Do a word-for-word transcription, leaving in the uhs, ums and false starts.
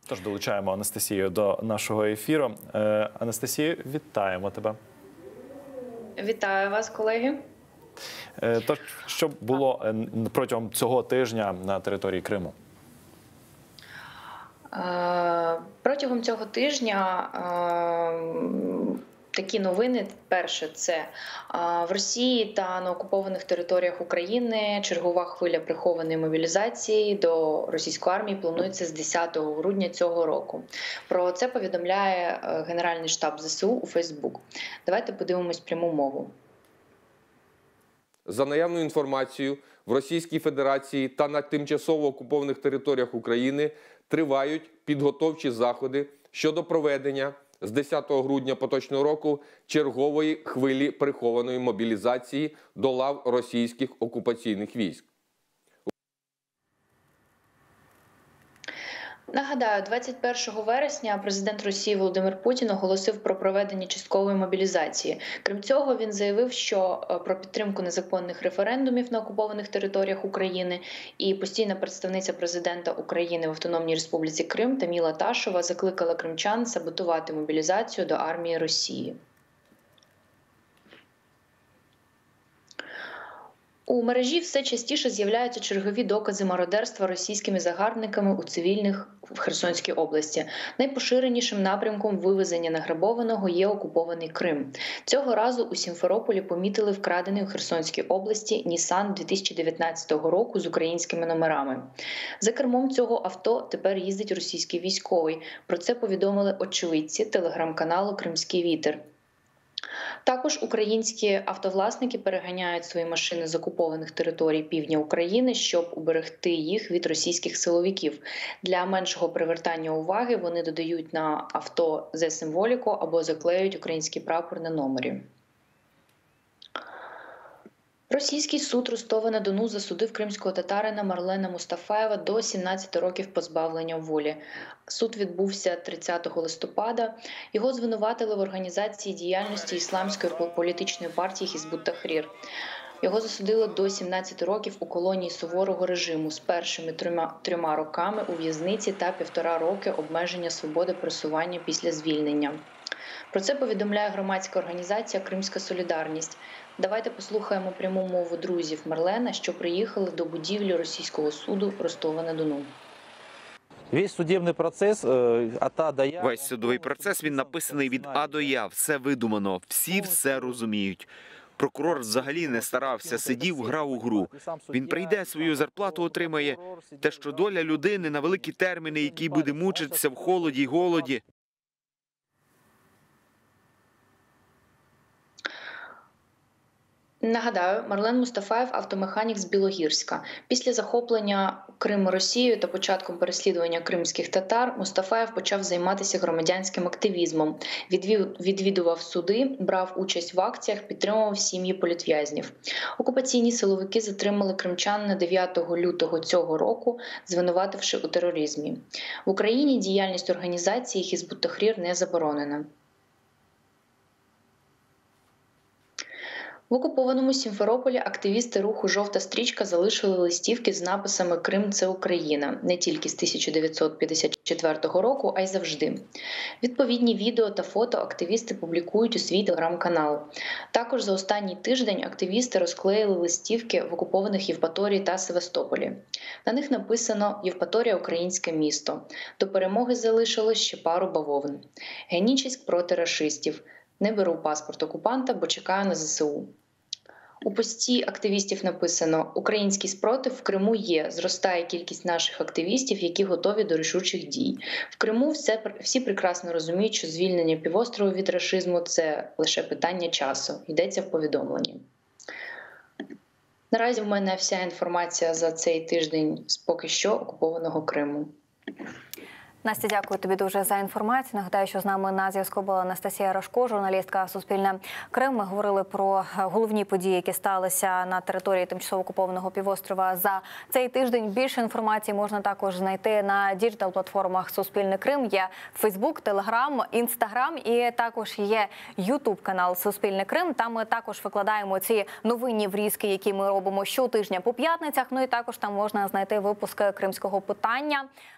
Тож долучаємо Анастасію до нашого ефіру. Анастасію, вітаємо тебе. Вітаю вас, колеги. Тож, що було протягом цього тижня на території Криму? Протягом цього тижня такі новини. Перше, це в Росії та на окупованих територіях України чергова хвиля прихованої мобілізації до російської армії планується з десятого грудня цього року. Про це повідомляє Генеральний штаб ЗСУ у Фейсбук. Давайте подивимось пряму мову. За наявною інформацією, в Російській Федерації та на тимчасово окупованих територіях України тривають підготовчі заходи щодо проведення з десятого грудня поточного року чергової хвилі прихованої мобілізації до лав російських окупаційних військ. Нагадаю, двадцять першого вересня президент Росії Володимир Путін оголосив про проведення часткової мобілізації. Крім цього, він заявив, що про підтримку незаконних референдумів на окупованих територіях України, і постійна представниця президента України в Автономній Республіці Крим Таміла Ташова закликала кримчан саботувати мобілізацію до армії Росії. У мережі все частіше з'являються чергові докази мародерства російськими загарбниками у цивільних в Херсонській області. Найпоширенішим напрямком вивезення награбованого є окупований Крим. Цього разу у Сімферополі помітили вкрадений у Херсонській області Нісан дві тисячі дев'ятнадцятого року з українськими номерами. За кермом цього авто тепер їздить російський військовий. Про це повідомили очевидці телеграм-каналу «Кримський вітер». Також українські автовласники переганяють свої машини з окупованих територій півдня України, щоб уберегти їх від російських силовиків. Для меншого привертання уваги вони додають на авто зе-символіку або заклеюють український прапор на номері. Російський суд Ростова-на-Дону засудив кримського татарина Марлена Мустафаєва до сімнадцяти років позбавлення волі. Суд відбувся тридцятого листопада. Його звинуватили в організації діяльності ісламської політичної партії Хізбут-Тахрір. Його засудили до сімнадцяти років у колонії суворого режиму з першими трьома, трьома роками у в'язниці та півтора роки обмеження свободи пересування після звільнення. Про це повідомляє громадська організація «Кримська солідарність». Давайте послухаємо пряму мову друзів Марлена, що приїхали до будівлі російського суду Ростова-на-Дону. Весь судебний процес від А до Я. Весь судовий процес, він написаний від А до Я. Все видумано, всі все розуміють. Прокурор взагалі не старався, сидів, грав у гру. Він прийде, свою зарплату отримає. Те, що доля людини на великі терміни, який буде мучитися в холоді й голоді. Нагадаю, Марлен Мустафаєв – автомеханік з Білогірська. Після захоплення Криму Росією та початком переслідування кримських татар Мустафаєв почав займатися громадянським активізмом, відвідував суди, брав участь в акціях, підтримував сім'ї політв'язнів. Окупаційні силовики затримали кримчан на дев'ятого лютого цього року, звинувативши у тероризмі. В Україні діяльність організації Хізбут-Тахрір не заборонена. В окупованому Сімферополі активісти руху «Жовта стрічка» залишили листівки з написами «Крим – це Україна» не тільки з тисяча дев'ятсот п'ятдесят четвертого року, а й завжди. Відповідні відео та фото активісти публікують у свій телеграм-канал. Також за останній тиждень активісти розклеїли листівки в окупованих Євпаторії та Севастополі. На них написано «Євпаторія – українське місто». До перемоги залишилось ще пару бавовн. «Генічеськ проти рашистів». Не беру паспорт окупанта, бо чекаю на ЗСУ. У пості активістів написано «Український спротив в Криму є. Зростає кількість наших активістів, які готові до рішучих дій. В Криму все, всі прекрасно розуміють, що звільнення півострову від рашизму – це лише питання часу». Йдеться в повідомленні. Наразі в мене вся інформація за цей тиждень з поки що окупованого Криму. Настя, дякую тобі дуже за інформацію. Нагадаю, що з нами на зв'язку була Анастасія Рожко, журналістка Суспільне Крим. Ми говорили про головні події, які сталися на території тимчасово окупованого півострова за цей тиждень. Більше інформації можна також знайти на діджитал-платформах Суспільне Крим. Є Фейсбук, Телеграм, Інстаграм і також є Ютуб-канал Суспільне Крим. Там ми також викладаємо ці новинні врізки, які ми робимо щотижня по п'ятницях. Ну і також там можна знайти випуски кримського питання.